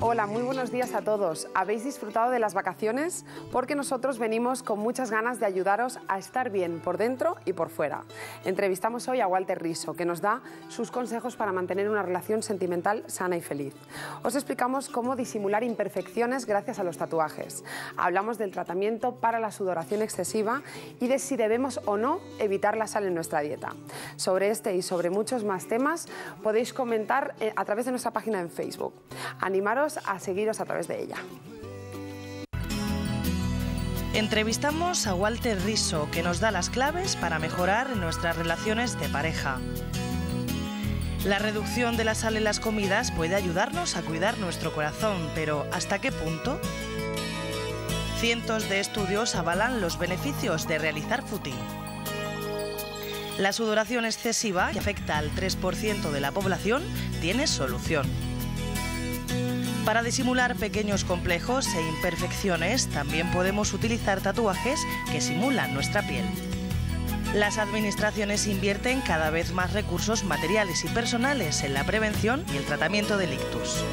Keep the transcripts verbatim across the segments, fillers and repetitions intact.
Hola, muy buenos días a todos. ¿Habéis disfrutado de las vacaciones? Porque nosotros venimos con muchas ganas de ayudaros a estar bien por dentro y por fuera. Entrevistamos hoy a Walter Riso, que nos da sus consejos para mantener una relación sentimental sana y feliz. Os explicamos cómo disimular imperfecciones gracias a los tatuajes. Hablamos del tratamiento para la sudoración excesiva y de si debemos o no evitar la sal en nuestra dieta. Sobre este y sobre muchos más temas podéis comentar a través de nuestra página en Facebook. Animaros a seguiros a través de ella. Entrevistamos a Walter Riso, que nos da las claves para mejorar nuestras relaciones de pareja. La reducción de la sal en las comidas puede ayudarnos a cuidar nuestro corazón, pero ¿hasta qué punto? Cientos de estudios avalan los beneficios de realizar footing. La sudoración excesiva, que afecta al tres por ciento de la población, tiene solución. Para disimular pequeños complejos e imperfecciones, también podemos utilizar tatuajes que simulan nuestra piel. Las administraciones invierten cada vez más recursos materiales y personales en la prevención y el tratamiento del ictus.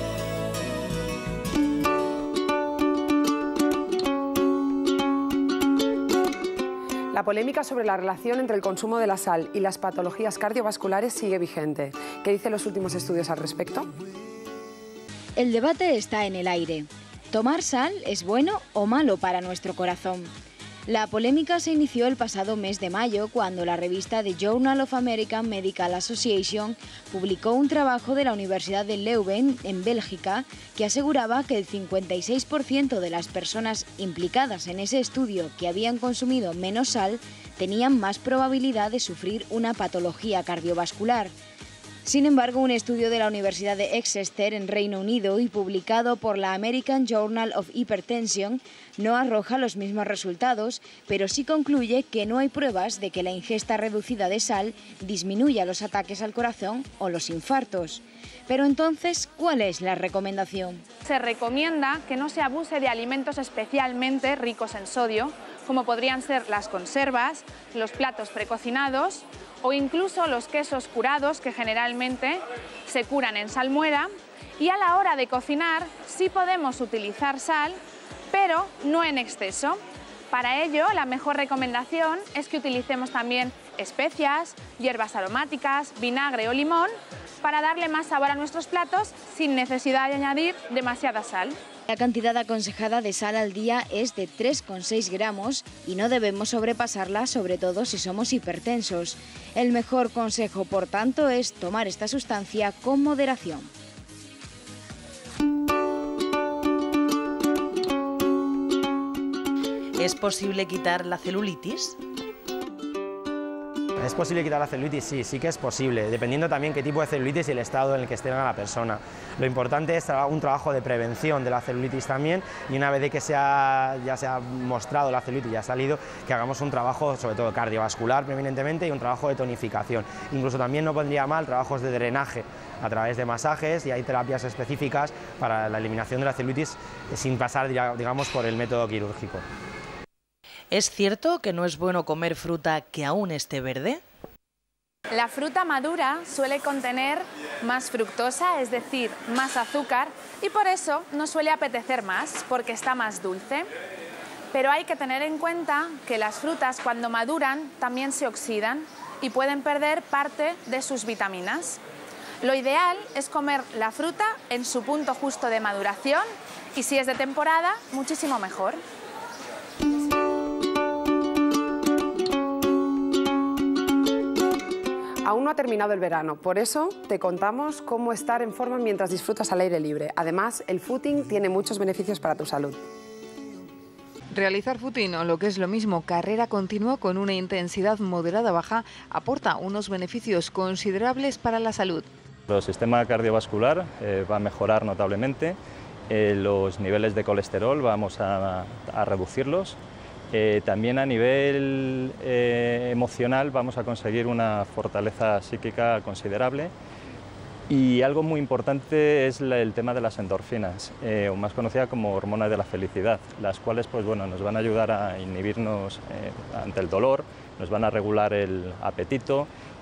La polémica sobre la relación entre el consumo de la sal y las patologías cardiovasculares sigue vigente. ¿Qué dicen los últimos estudios al respecto? El debate está en el aire. ¿Tomar sal es bueno o malo para nuestro corazón? La polémica se inició el pasado mes de mayo cuando la revista The Journal of American Medical Association publicó un trabajo de la Universidad de Leuven, en Bélgica, que aseguraba que el cincuenta y seis por ciento de las personas implicadas en ese estudio que habían consumido menos sal tenían más probabilidad de sufrir una patología cardiovascular. Sin embargo, un estudio de la Universidad de Exeter en Reino Unido y publicado por la American Journal of Hypertension no arroja los mismos resultados, pero sí concluye que no hay pruebas de que la ingesta reducida de sal disminuya los ataques al corazón o los infartos. Pero entonces, ¿cuál es la recomendación? Se recomienda que no se abuse de alimentos especialmente ricos en sodio, como podrían ser las conservas, los platos precocinados o incluso los quesos curados, que generalmente se curan en salmuera. Y a la hora de cocinar sí podemos utilizar sal, pero no en exceso. Para ello, la mejor recomendación es que utilicemos también especias, hierbas aromáticas, vinagre o limón para darle más sabor a nuestros platos sin necesidad de añadir demasiada sal. La cantidad aconsejada de sal al día es de tres coma seis gramos y no debemos sobrepasarla, sobre todo si somos hipertensos. El mejor consejo, por tanto, es tomar esta sustancia con moderación. ¿Es posible quitar la celulitis? ¿Es posible quitar la celulitis? Sí, sí que es posible, dependiendo también qué tipo de celulitis y el estado en el que esté la persona. Lo importante es un trabajo de prevención de la celulitis también, y una vez de que sea, ya se ha mostrado la celulitis, ya ha salido, que hagamos un trabajo sobre todo cardiovascular preeminentemente y un trabajo de tonificación. Incluso también no pondría mal trabajos de drenaje a través de masajes, y hay terapias específicas para la eliminación de la celulitis sin pasar, digamos, por el método quirúrgico. ¿Es cierto que no es bueno comer fruta que aún esté verde? La fruta madura suele contener más fructosa, es decir, más azúcar, y por eso nos suele apetecer más, porque está más dulce. Pero hay que tener en cuenta que las frutas, cuando maduran, también se oxidan y pueden perder parte de sus vitaminas. Lo ideal es comer la fruta en su punto justo de maduración, y si es de temporada, muchísimo mejor. Aún no ha terminado el verano, por eso te contamos cómo estar en forma mientras disfrutas al aire libre. Además, el footing tiene muchos beneficios para tu salud. Realizar footing, o lo que es lo mismo, carrera continua con una intensidad moderada baja, aporta unos beneficios considerables para la salud. El sistema cardiovascular eh, va a mejorar notablemente, eh, los niveles de colesterol vamos a, a reducirlos. Eh, también a nivel eh, emocional vamos a conseguir una fortaleza psíquica considerable, y algo muy importante es la, el tema de las endorfinas, eh, o más conocida como hormonas de la felicidad, las cuales pues, bueno, nos van a ayudar a inhibirnos eh, ante el dolor, nos van a regular el apetito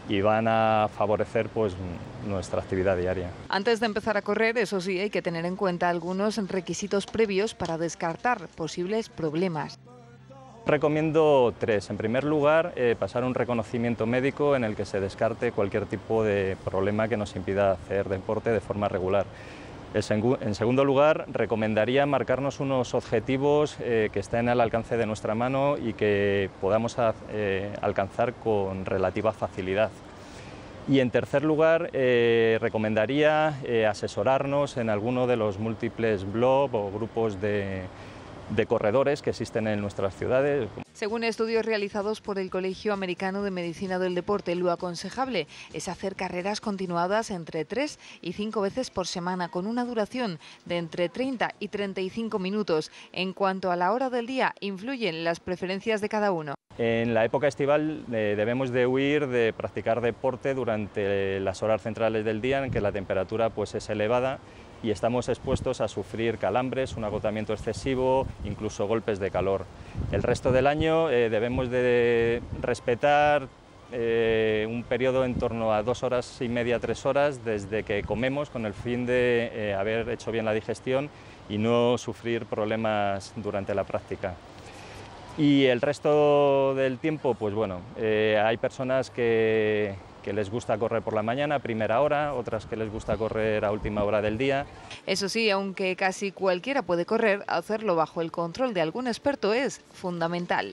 y van a favorecer pues, nuestra actividad diaria. Antes de empezar a correr, eso sí, hay que tener en cuenta algunos requisitos previos para descartar posibles problemas. Recomiendo tres. En primer lugar, eh, pasar un reconocimiento médico en el que se descarte cualquier tipo de problema que nos impida hacer deporte de forma regular. En segundo lugar, recomendaría marcarnos unos objetivos eh, que estén al alcance de nuestra mano y que podamos eh, alcanzar con relativa facilidad. Y en tercer lugar, eh, recomendaría eh, asesorarnos en alguno de los múltiples blogs o grupos de, de corredores que existen en nuestras ciudades. Según estudios realizados por el Colegio Americano de Medicina del Deporte, lo aconsejable es hacer carreras continuadas entre tres y cinco veces por semana, con una duración de entre treinta y treinta y cinco minutos. En cuanto a la hora del día, influyen las preferencias de cada uno. En la época estival eh, debemos de huir de practicar deporte durante las horas centrales del día en que la temperatura pues, es elevada y estamos expuestos a sufrir calambres, un agotamiento excesivo, incluso golpes de calor. El resto del año eh, debemos de respetar eh, un periodo en torno a dos horas y media, tres horas desde que comemos, con el fin de eh, haber hecho bien la digestión y no sufrir problemas durante la práctica. Y el resto del tiempo, pues bueno, eh, hay personas que, que les gusta correr por la mañana, a primera hora, otras que les gusta correr a última hora del día. Eso sí, aunque casi cualquiera puede correr, hacerlo bajo el control de algún experto es fundamental.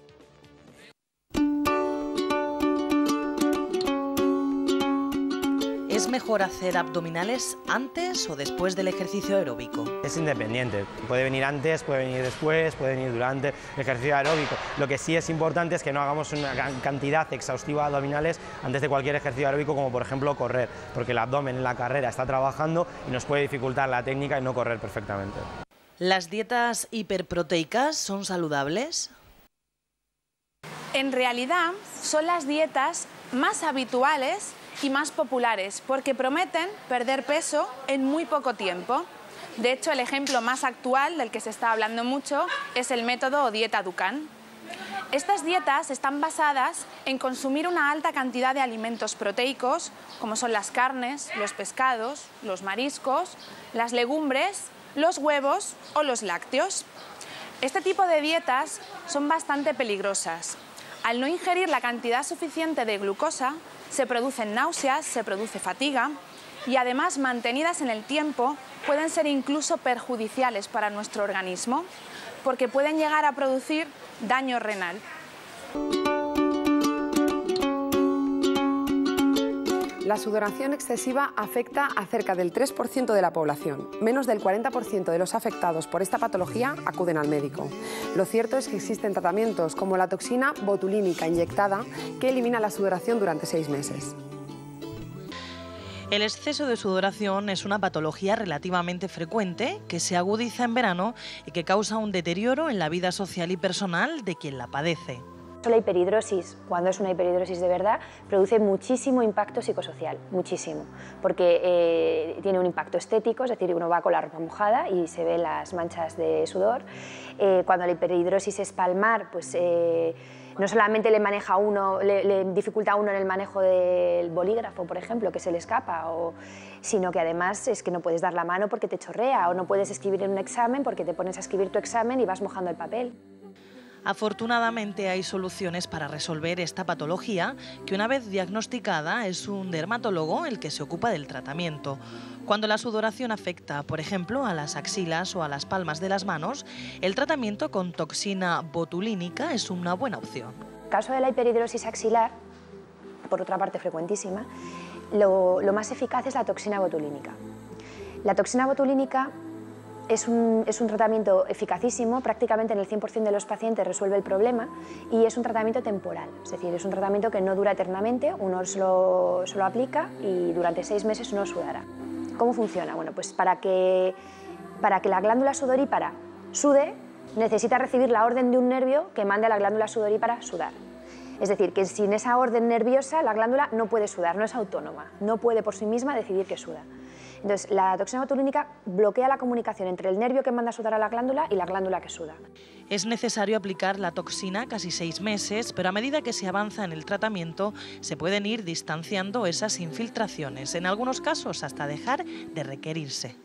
¿Es mejor hacer abdominales antes o después del ejercicio aeróbico? Es independiente, puede venir antes, puede venir después, puede venir durante el ejercicio aeróbico. Lo que sí es importante es que no hagamos una cantidad exhaustiva de abdominales antes de cualquier ejercicio aeróbico, como por ejemplo correr, porque el abdomen en la carrera está trabajando y nos puede dificultar la técnica y no correr perfectamente. ¿Las dietas hiperproteicas son saludables? En realidad, son las dietas más habituales y más populares, porque prometen perder peso en muy poco tiempo. De hecho, el ejemplo más actual del que se está hablando mucho es el método o dieta Dukan. Estas dietas están basadas en consumir una alta cantidad de alimentos proteicos, como son las carnes, los pescados, los mariscos, las legumbres, los huevos o los lácteos. Este tipo de dietas son bastante peligrosas. Al no ingerir la cantidad suficiente de glucosa, se producen náuseas, se produce fatiga y además, mantenidas en el tiempo, pueden ser incluso perjudiciales para nuestro organismo porque pueden llegar a producir daño renal. La sudoración excesiva afecta a cerca del tres por ciento de la población. Menos del cuarenta por ciento de los afectados por esta patología acuden al médico. Lo cierto es que existen tratamientos como la toxina botulínica inyectada que elimina la sudoración durante seis meses. El exceso de sudoración es una patología relativamente frecuente que se agudiza en verano y que causa un deterioro en la vida social y personal de quien la padece. La hiperhidrosis, cuando es una hiperhidrosis de verdad, produce muchísimo impacto psicosocial, muchísimo, porque eh, tiene un impacto estético, es decir, uno va con la ropa mojada y se ven las manchas de sudor. Eh, cuando la hiperhidrosis es palmar, pues eh, no solamente le maneja a uno, le, le dificulta a uno en el manejo del bolígrafo, por ejemplo, que se le escapa, o, sino que además es que no puedes dar la mano porque te chorrea, o no puedes escribir en un examen porque te pones a escribir tu examen y vas mojando el papel. Afortunadamente hay soluciones para resolver esta patología, que una vez diagnosticada es un dermatólogo el que se ocupa del tratamiento. Cuando la sudoración afecta, por ejemplo, a las axilas o a las palmas de las manos, el tratamiento con toxina botulínica es una buena opción. En el caso de la hiperhidrosis axilar, por otra parte frecuentísima, lo, lo más eficaz es la toxina botulínica. La toxina botulínica Es un, es un tratamiento eficacísimo, prácticamente en el cien por cien de los pacientes resuelve el problema y es un tratamiento temporal, es decir, es un tratamiento que no dura eternamente, uno se lo, se lo aplica y durante seis meses uno sudará. ¿Cómo funciona? Bueno, pues para que, para que la glándula sudorípara sude, necesita recibir la orden de un nervio que mande a la glándula sudorípara sudar. Es decir, que sin esa orden nerviosa la glándula no puede sudar, no es autónoma, no puede por sí misma decidir que suda. Entonces, la toxina botulínica bloquea la comunicación entre el nervio que manda a sudar a la glándula y la glándula que suda. Es necesario aplicar la toxina casi seis meses, pero a medida que se avanza en el tratamiento se pueden ir distanciando esas infiltraciones, en algunos casos hasta dejar de requerirse.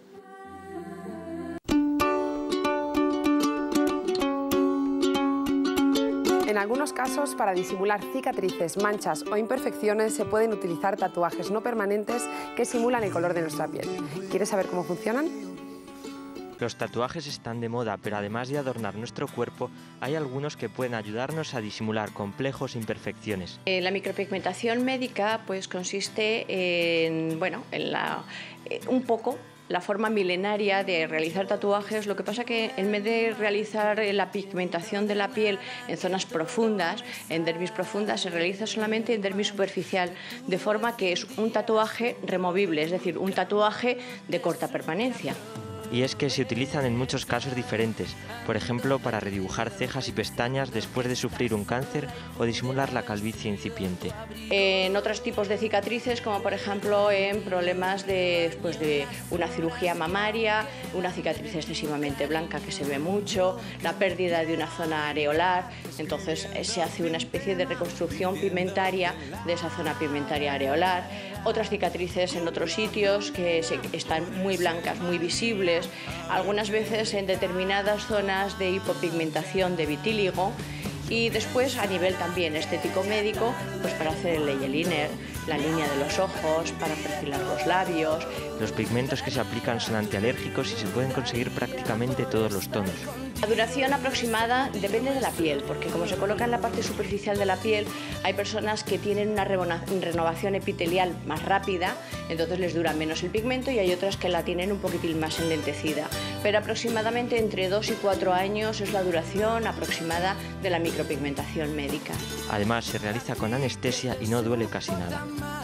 En algunos casos, para disimular cicatrices, manchas o imperfecciones, se pueden utilizar tatuajes no permanentes que simulan el color de nuestra piel. ¿Quieres saber cómo funcionan? Los tatuajes están de moda, pero además de adornar nuestro cuerpo, hay algunos que pueden ayudarnos a disimular complejos e imperfecciones. Eh, la micropigmentación médica pues, consiste en, bueno, en la, eh, un poco la forma milenaria de realizar tatuajes. Lo que pasa que en vez de realizar la pigmentación de la piel en zonas profundas, en dermis profundas, se realiza solamente en dermis superficial, de forma que es un tatuaje removible, es decir, un tatuaje de corta permanencia. Y es que se utilizan en muchos casos diferentes, por ejemplo para redibujar cejas y pestañas después de sufrir un cáncer o disimular la calvicie incipiente. En otros tipos de cicatrices, como por ejemplo en problemas de, pues de una cirugía mamaria, una cicatriz excesivamente blanca que se ve mucho, la pérdida de una zona areolar, entonces se hace una especie de reconstrucción pigmentaria de esa zona pigmentaria areolar. Otras cicatrices en otros sitios que se, están muy blancas, muy visibles, algunas veces en determinadas zonas de hipopigmentación de vitíligo, y después a nivel también estético médico, pues para hacer el eyeliner, la línea de los ojos, para perfilar los labios. Los pigmentos que se aplican son antialérgicos y se pueden conseguir prácticamente todos los tonos. La duración aproximada depende de la piel, porque como se coloca en la parte superficial de la piel, hay personas que tienen una renovación epitelial más rápida, entonces les dura menos el pigmento, y hay otras que la tienen un poquitín más enlentecida. Pero aproximadamente entre dos y cuatro años es la duración aproximada de la micropigmentación médica. Además, se realiza con anestesia y no duele casi nada.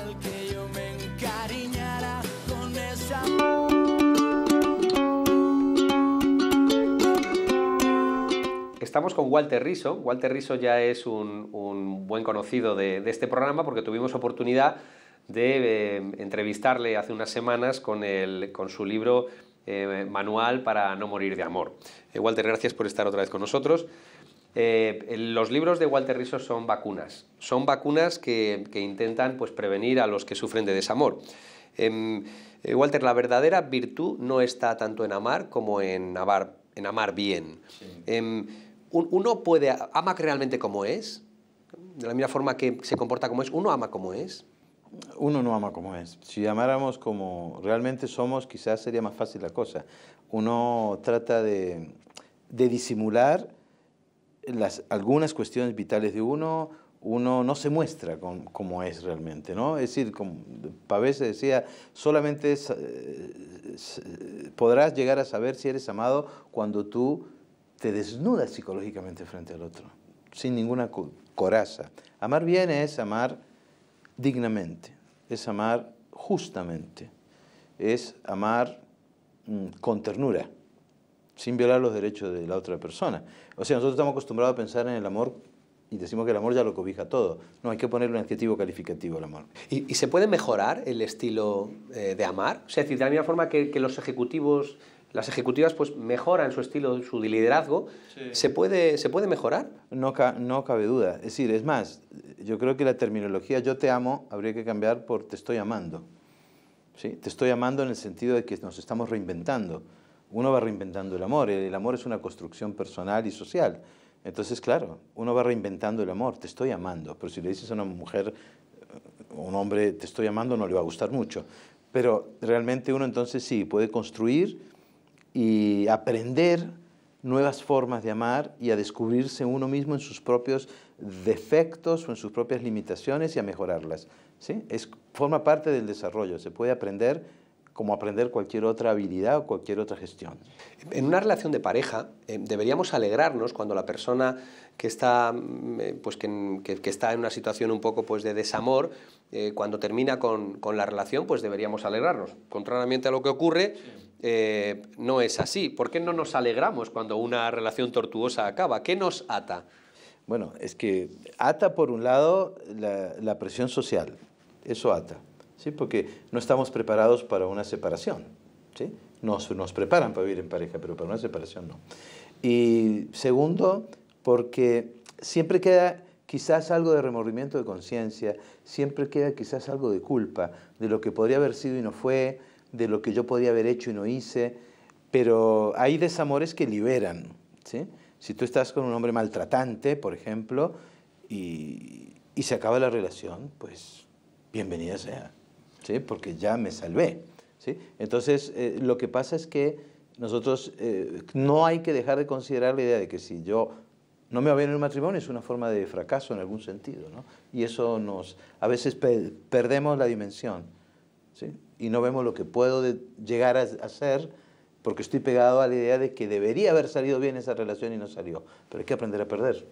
Estamos con Walter Riso. Walter Riso ya es un, un buen conocido de, de este programa, porque tuvimos oportunidad de eh, entrevistarle hace unas semanas con, el, con su libro eh, Manual para no morir de amor. Eh, Walter, gracias por estar otra vez con nosotros. Eh, los libros de Walter Riso son vacunas. Son vacunas que, que intentan pues, prevenir a los que sufren de desamor. Eh, eh, Walter, la verdadera virtud no está tanto en amar como en amar, en amar bien. Sí. Eh, ¿Uno puede, ama realmente como es? De la misma forma que se comporta como es, ¿uno ama como es? Uno no ama como es. Si amáramos como realmente somos, quizás sería más fácil la cosa. Uno trata de, de disimular las, algunas cuestiones vitales de uno, uno no se muestra con, como es realmente, ¿no? Es decir, como Pavés decía, solamente es, eh, podrás llegar a saber si eres amado cuando tú te desnudas psicológicamente frente al otro, sin ninguna coraza. Amar bien es amar dignamente, es amar justamente, es amar mmm, con ternura, sin violar los derechos de la otra persona. O sea, nosotros estamos acostumbrados a pensar en el amor y decimos que el amor ya lo cobija todo. No, hay que ponerle un adjetivo calificativo al amor. ¿Y, y se puede mejorar el estilo eh, de amar? O sea, es decir, de la misma forma que, que los ejecutivos... Las ejecutivas pues, mejoran su estilo, su liderazgo. Sí. ¿Se puede, ¿Se puede mejorar? No, ca no cabe duda. Es decir, es más, yo creo que la terminología yo te amo habría que cambiar por te estoy amando. ¿Sí? Te estoy amando en el sentido de que nos estamos reinventando. Uno va reinventando el amor. El amor es una construcción personal y social. Entonces, claro, uno va reinventando el amor. Te estoy amando. Pero si le dices a una mujer o un hombre te estoy amando, no le va a gustar mucho. Pero realmente uno entonces sí puede construir y aprender nuevas formas de amar y a descubrirse uno mismo en sus propios defectos o en sus propias limitaciones y a mejorarlas. ¿Sí? Es, forma parte del desarrollo, se puede aprender como aprender cualquier otra habilidad o cualquier otra gestión. En una relación de pareja eh, deberíamos alegrarnos cuando la persona que está, eh, pues que, que, que está en una situación un poco pues, de desamor, eh, cuando termina con, con la relación, pues deberíamos alegrarnos. Contrariamente a lo que ocurre, eh, no es así. ¿Por qué no nos alegramos cuando una relación tortuosa acaba? ¿Qué nos ata? Bueno, es que ata por un lado la, la presión social, eso ata. ¿sí? Porque no estamos preparados para una separación, ¿sí? Nos, nos preparan para vivir en pareja, pero para una separación no. Y segundo, porque siempre queda quizás algo de remordimiento de conciencia, siempre queda quizás algo de culpa, de lo que podría haber sido y no fue, de lo que yo podría haber hecho y no hice, pero hay desamores que liberan, ¿sí? Si tú estás con un hombre maltratante, por ejemplo, y, y se acaba la relación, pues bienvenida sea, ¿sí? Porque ya me salvé, ¿sí? Entonces, eh, lo que pasa es que nosotros eh, no hay que dejar de considerar la idea de que si yo no me va bien en un matrimonio es una forma de fracaso en algún sentido, ¿no? Y eso nos, a veces pe perdemos la dimensión, ¿sí? Y no vemos lo que puedo de llegar a hacer porque estoy pegado a la idea de que debería haber salido bien esa relación y no salió. Pero hay que aprender a perder.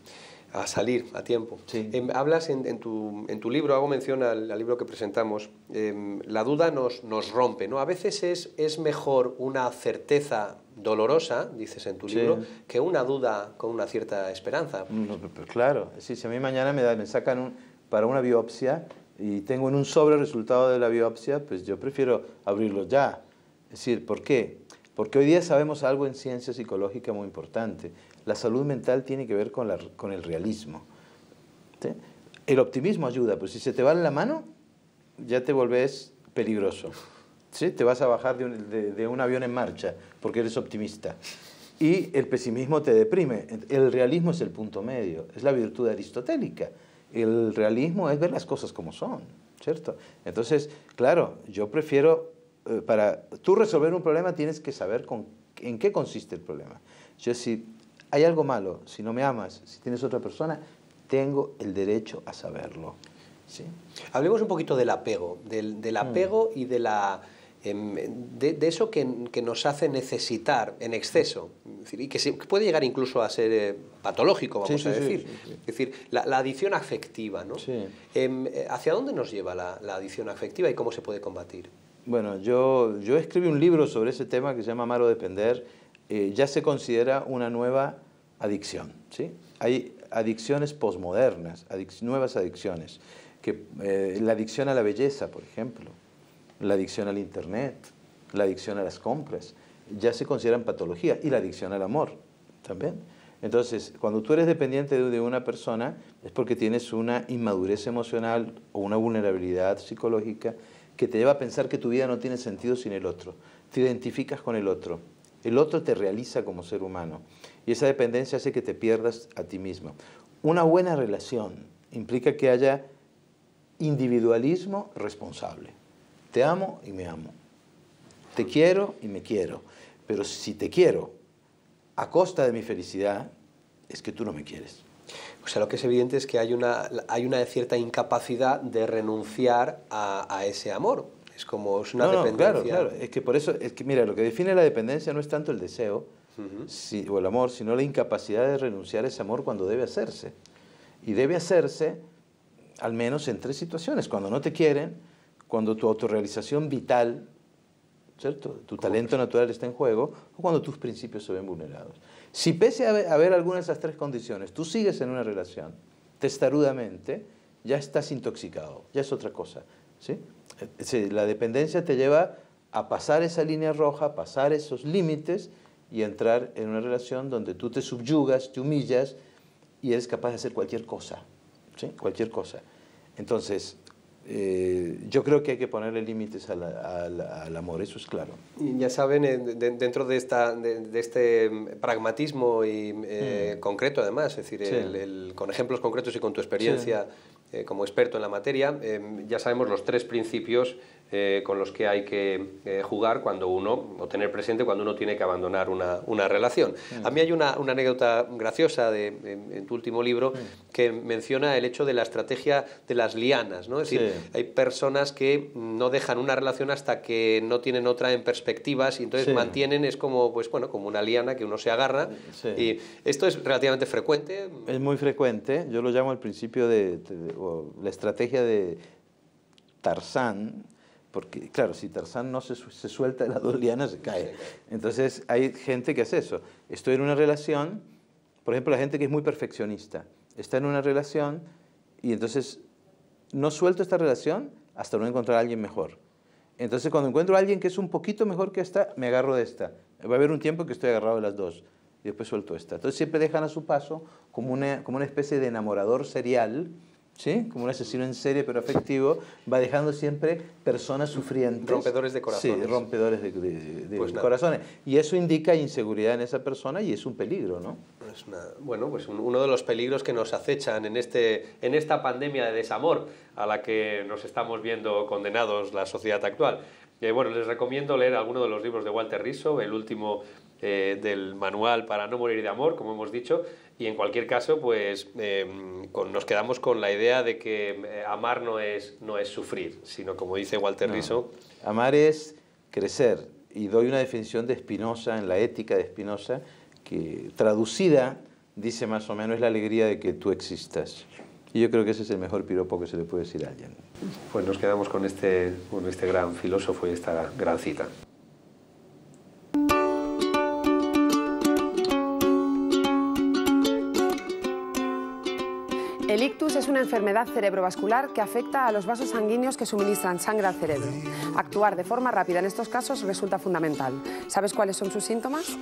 A salir a tiempo. Sí. Eh, hablas en, en, tu, en tu libro, hago mención al, al libro que presentamos, eh, la duda nos, nos rompe, ¿no? A veces es, es mejor una certeza dolorosa, dices en tu Sí. libro, que una duda con una cierta esperanza. No, pero claro, sí, si a mí mañana me, da, me sacan un, para una biopsia y tengo en un sobre el resultado de la biopsia, pues yo prefiero abrirlo ya. Es decir, ¿por qué? Porque hoy día sabemos algo en ciencia psicológica muy importante. La salud mental tiene que ver con, la, con el realismo, ¿sí? El optimismo ayuda, pero si se te va la mano, ya te volvés peligroso, ¿sí? Te vas a bajar de un, de, de un avión en marcha porque eres optimista. Y el pesimismo te deprime. El realismo es el punto medio, es la virtud aristotélica. El realismo es ver las cosas como son, ¿cierto? Entonces, claro, yo prefiero, eh, para tú resolver un problema tienes que saber con, en qué consiste el problema. Yo si hay algo malo, si no me amas, si tienes otra persona, tengo el derecho a saberlo, ¿sí? Hablemos un poquito del apego, del, del apego mm. y de la... De, de eso que, que nos hace necesitar en exceso, es decir, y que, se, que puede llegar incluso a ser eh, patológico, vamos sí, a sí, decir. Sí, sí, sí. Es decir, la, la adicción afectiva, ¿no? Sí. Eh, ¿Hacia dónde nos lleva la, la adicción afectiva y cómo se puede combatir? Bueno, yo, yo escribí un libro sobre ese tema que se llama Amar o Depender. Eh, ya se considera una nueva adicción, ¿sí? Hay adicciones posmodernas, adic nuevas adicciones, que, eh, la adicción a la belleza, por ejemplo, la adicción al internet, la adicción a las compras, ya se consideran patologías, y la adicción al amor también. Entonces, cuando tú eres dependiente de una persona, es porque tienes una inmadurez emocional o una vulnerabilidad psicológica que te lleva a pensar que tu vida no tiene sentido sin el otro. Te identificas con el otro. El otro te realiza como ser humano. Y esa dependencia hace que te pierdas a ti mismo. Una buena relación implica que haya individualismo responsable. Te amo y me amo. Te quiero y me quiero. Pero si te quiero a costa de mi felicidad, es que tú no me quieres. O sea, lo que es evidente es que hay una, hay una cierta incapacidad de renunciar a, a ese amor. Es como es una no, no, dependencia. Claro, claro. Es que por eso, es que mira, lo que define la dependencia no es tanto el deseo uh-huh. si, o el amor, sino la incapacidad de renunciar a ese amor cuando debe hacerse. Y debe hacerse al menos en tres situaciones. Cuando no te quieren, cuando tu autorrealización vital, ¿cierto? Tu talento natural está en juego, o cuando tus principios se ven vulnerados. Si pese a haber, a haber alguna de esas tres condiciones, tú sigues en una relación testarudamente, ya estás intoxicado, ya es otra cosa, ¿sí? La dependencia te lleva a pasar esa línea roja, a pasar esos límites y a entrar en una relación donde tú te subyugas, te humillas y eres capaz de hacer cualquier cosa, ¿sí? Cualquier cosa. Entonces, Eh, yo creo que hay que ponerle límites al, al, al amor, eso es claro. Y ya saben, de, dentro de, esta, de, de este pragmatismo y, eh, mm. concreto, además, es decir, sí. el, el, con ejemplos concretos y con tu experiencia sí. eh, como experto en la materia, eh, ya sabemos los tres principios eh, con los que hay que eh, jugar cuando uno, o tener presente cuando uno tiene que abandonar una, una relación. Mm. A mí hay una, una anécdota graciosa de, en, en tu último libro mm. que menciona el hecho de la estrategia de las lianas, ¿no? Es decir, sí. hay personas que no dejan una relación hasta que no tienen otra en perspectivas y entonces sí. mantienen, es como, pues, bueno, como una liana que uno se agarra. Sí. Y esto es relativamente frecuente. Es muy frecuente, yo lo llamo al principio de, de, de o la estrategia de Tarzán, porque claro, si Tarzán no se, se suelta de las dos lianas se cae. Entonces hay gente que hace eso. Estoy en una relación, por ejemplo, la gente que es muy perfeccionista, está en una relación y entonces no suelto esta relación hasta no encontrar a alguien mejor. Entonces, cuando encuentro a alguien que es un poquito mejor que esta, me agarro de esta. Va a haber un tiempo que estoy agarrado de las dos y después suelto esta. Entonces, siempre dejan a su paso como una, como una especie de enamorador serial, ¿sí? Como un asesino en serie, pero afectivo, va dejando siempre personas sufrientes. Rompedores de corazones. Sí, rompedores de, de, de pues corazones. Y eso indica inseguridad en esa persona y es un peligro, ¿no? Es una, bueno, pues un, uno de los peligros que nos acechan en, este, en esta pandemia de desamor a la que nos estamos viendo condenados la sociedad actual. Eh, bueno, les recomiendo leer alguno de los libros de Walter Rizzo, el último eh, del manual para no morir de amor, como hemos dicho, y en cualquier caso, pues eh, con, nos quedamos con la idea de que eh, amar no es, no es sufrir, sino como dice Walter No. Rizzo... Amar es crecer, y doy una definición de Spinoza, en la ética de Spinoza, que traducida dice más o menos es la alegría de que tú existas. Y yo creo que ese es el mejor piropo que se le puede decir a alguien. Pues nos quedamos con este, con este gran filósofo y esta gran cita. El ictus es una enfermedad cerebrovascular que afecta a los vasos sanguíneos que suministran sangre al cerebro. Actuar de forma rápida en estos casos resulta fundamental. ¿Sabes cuáles son sus síntomas?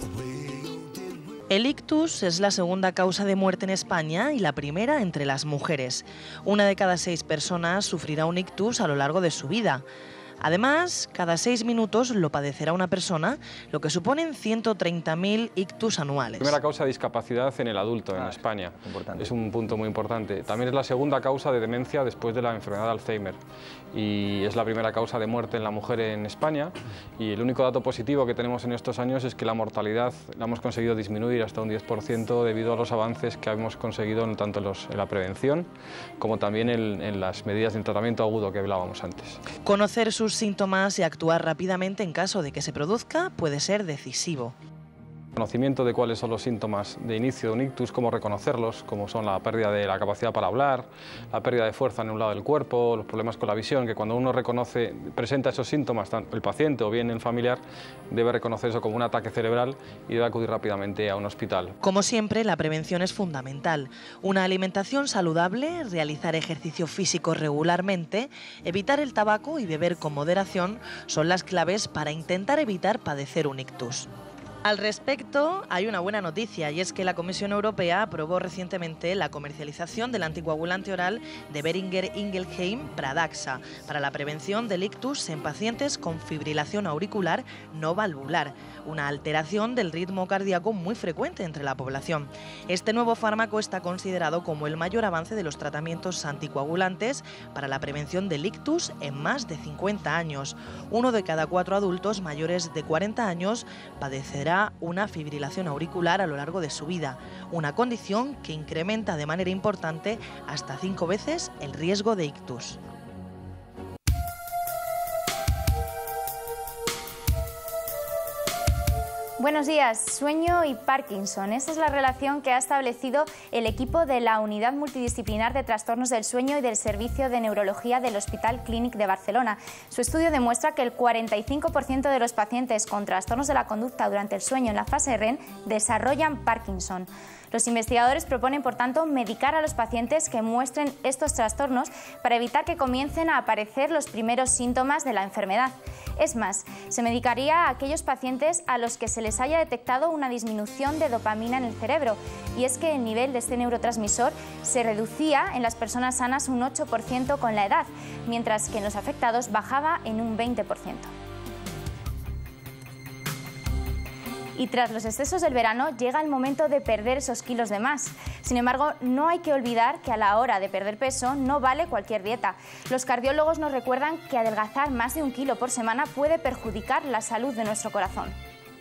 El ictus es la segunda causa de muerte en España y la primera entre las mujeres. Una de cada seis personas sufrirá un ictus a lo largo de su vida. Además, cada seis minutos lo padecerá una persona, lo que suponen ciento treinta mil ictus anuales. Primera causa de discapacidad en el adulto en España. Importante. Es un punto muy importante. También es la segunda causa de demencia después de la enfermedad de Alzheimer. Y es la primera causa de muerte en la mujer en España. Y el único dato positivo que tenemos en estos años es que la mortalidad la hemos conseguido disminuir hasta un diez por ciento debido a los avances que hemos conseguido en tanto en, los, en la prevención como también en, en las medidas de tratamiento agudo que hablábamos antes. Conocer sus síntomas y actuar rápidamente en caso de que se produzca puede ser decisivo. Conocimiento de cuáles son los síntomas de inicio de un ictus, cómo reconocerlos, como son la pérdida de la capacidad para hablar, la pérdida de fuerza en un lado del cuerpo, los problemas con la visión, que cuando uno reconoce, presenta esos síntomas, tanto el paciente o bien el familiar, debe reconocer eso como un ataque cerebral y debe acudir rápidamente a un hospital. Como siempre, la prevención es fundamental. Una alimentación saludable, realizar ejercicio físico regularmente, evitar el tabaco y beber con moderación son las claves para intentar evitar padecer un ictus. Al respecto, hay una buena noticia y es que la Comisión Europea aprobó recientemente la comercialización del anticoagulante oral de Boehringer Ingelheim Pradaxa para la prevención del ictus en pacientes con fibrilación auricular no valvular, una alteración del ritmo cardíaco muy frecuente entre la población. Este nuevo fármaco está considerado como el mayor avance de los tratamientos anticoagulantes para la prevención del ictus en más de cincuenta años. Uno de cada cuatro adultos mayores de cuarenta años padecerá una fibrilación auricular a lo largo de su vida, una condición que incrementa de manera importante hasta cinco veces el riesgo de ictus. Buenos días. Sueño y Parkinson. Esa es la relación que ha establecido el equipo de la Unidad Multidisciplinar de Trastornos del Sueño y del Servicio de Neurología del Hospital Clínic de Barcelona. Su estudio demuestra que el cuarenta y cinco por ciento de los pacientes con trastornos de la conducta durante el sueño en la fase R E M desarrollan Parkinson. Los investigadores proponen, por tanto, medicar a los pacientes que muestren estos trastornos para evitar que comiencen a aparecer los primeros síntomas de la enfermedad. Es más, se medicaría a aquellos pacientes a los que se les haya detectado una disminución de dopamina en el cerebro, y es que el nivel de este neurotransmisor se reducía en las personas sanas un ocho por ciento con la edad, mientras que en los afectados bajaba en un veinte por ciento. Y tras los excesos del verano llega el momento de perder esos kilos de más. Sin embargo, no hay que olvidar que a la hora de perder peso no vale cualquier dieta. Los cardiólogos nos recuerdan que adelgazar más de un kilo por semana puede perjudicar la salud de nuestro corazón.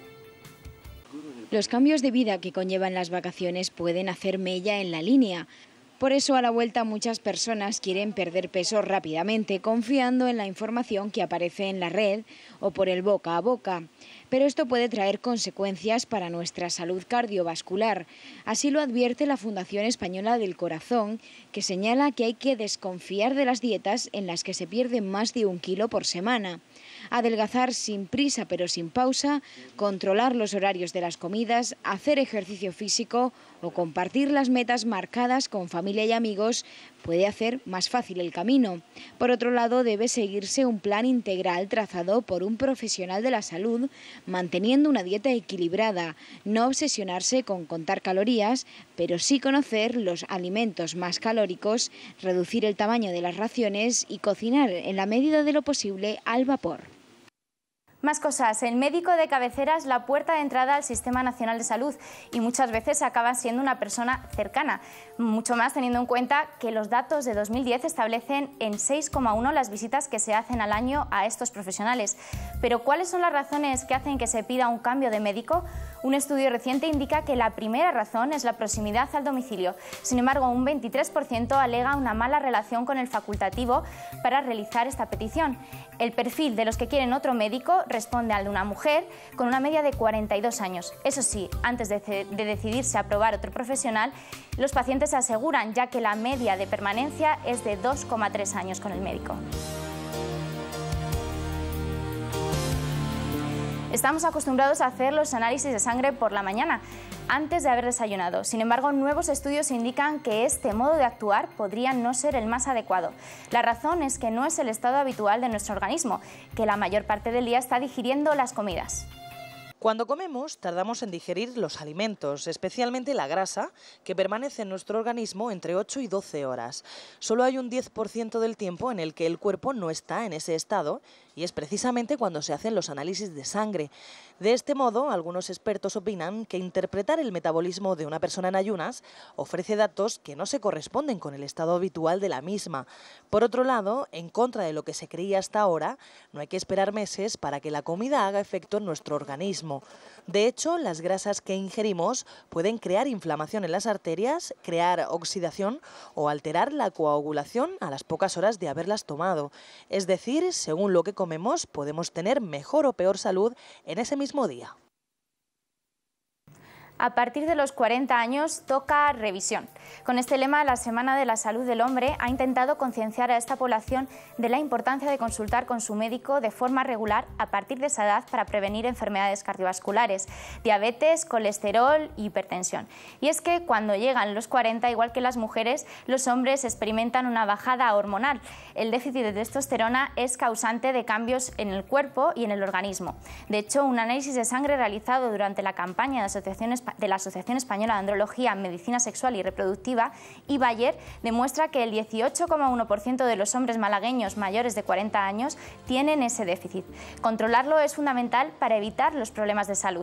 Los cambios de vida que conllevan las vacaciones pueden hacer mella en la línea. Por eso, a la vuelta, muchas personas quieren perder peso rápidamente, confiando en la información que aparece en la red o por el boca a boca. Pero esto puede traer consecuencias para nuestra salud cardiovascular. Así lo advierte la Fundación Española del Corazón, que señala que hay que desconfiar de las dietas en las que se pierde más de un kilo por semana. Adelgazar sin prisa pero sin pausa, controlar los horarios de las comidas, hacer ejercicio físico o compartir las metas marcadas con familia y amigos puede hacer más fácil el camino. Por otro lado, debe seguirse un plan integral trazado por un profesional de la salud, manteniendo una dieta equilibrada, no obsesionarse con contar calorías, pero sí conocer los alimentos más calóricos, reducir el tamaño de las raciones y cocinar en la medida de lo posible al vapor. Más cosas. El médico de cabecera es la puerta de entrada al Sistema Nacional de Salud y muchas veces acaba siendo una persona cercana, mucho más teniendo en cuenta que los datos de dos mil diez establecen en seis coma uno las visitas que se hacen al año a estos profesionales. Pero ¿cuáles son las razones que hacen que se pida un cambio de médico? Un estudio reciente indica que la primera razón es la proximidad al domicilio. Sin embargo, un veintitrés por ciento alega una mala relación con el facultativo para realizar esta petición. El perfil de los que quieren otro médico responde al de una mujer con una media de cuarenta y dos años. Eso sí, antes de, de decidirse a probar otro profesional, los pacientes se aseguran, ya que la media de permanencia es de dos coma tres años con el médico. Estamos acostumbrados a hacer los análisis de sangre por la mañana, antes de haber desayunado. Sin embargo, nuevos estudios indican que este modo de actuar podría no ser el más adecuado. La razón es que no es el estado habitual de nuestro organismo, que la mayor parte del día está digiriendo las comidas. Cuando comemos, tardamos en digerir los alimentos, especialmente la grasa, que permanece en nuestro organismo entre ocho y doce horas. Solo hay un diez por ciento del tiempo en el que el cuerpo no está en ese estado, y es precisamente cuando se hacen los análisis de sangre. De este modo, algunos expertos opinan que interpretar el metabolismo de una persona en ayunas ofrece datos que no se corresponden con el estado habitual de la misma. Por otro lado, en contra de lo que se creía hasta ahora, no hay que esperar meses para que la comida haga efecto en nuestro organismo. De hecho, las grasas que ingerimos pueden crear inflamación en las arterias, crear oxidación o alterar la coagulación a las pocas horas de haberlas tomado. Es decir, según lo que comemos, podemos tener mejor o peor salud en ese mismo día. A partir de los cuarenta años toca revisión. Con este lema, la Semana de la Salud del Hombre ha intentado concienciar a esta población de la importancia de consultar con su médico de forma regular a partir de esa edad para prevenir enfermedades cardiovasculares, diabetes, colesterol y hipertensión. Y es que cuando llegan los cuarenta, igual que las mujeres, los hombres experimentan una bajada hormonal. El déficit de testosterona es causante de cambios en el cuerpo y en el organismo. De hecho, un análisis de sangre realizado durante la campaña de asociaciones de la Asociación Española de Andrología, Medicina Sexual y Reproductiva, I Bayer, demuestra que el dieciocho coma uno por ciento de los hombres malagueños mayores de cuarenta años tienen ese déficit. Controlarlo es fundamental para evitar los problemas de salud.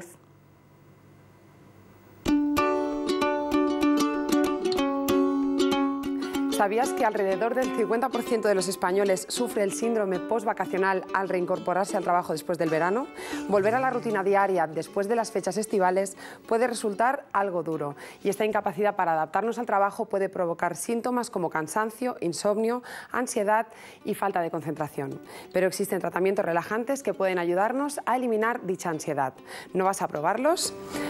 ¿Sabías que alrededor del cincuenta por ciento de los españoles sufre el síndrome postvacacional al reincorporarse al trabajo después del verano? Volver a la rutina diaria después de las fechas estivales puede resultar algo duro, y esta incapacidad para adaptarnos al trabajo puede provocar síntomas como cansancio, insomnio, ansiedad y falta de concentración. Pero existen tratamientos relajantes que pueden ayudarnos a eliminar dicha ansiedad. ¿No vas a probarlos?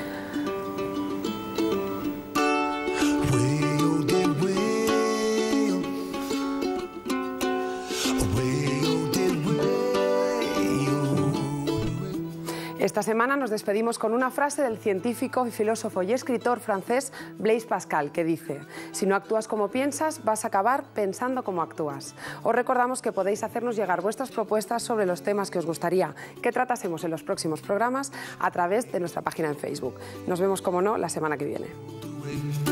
Esta semana nos despedimos con una frase del científico y filósofo y escritor francés Blaise Pascal, que dice: si no actúas como piensas, vas a acabar pensando como actúas. Os recordamos que podéis hacernos llegar vuestras propuestas sobre los temas que os gustaría que tratásemos en los próximos programas a través de nuestra página en Facebook. Nos vemos, como no, la semana que viene.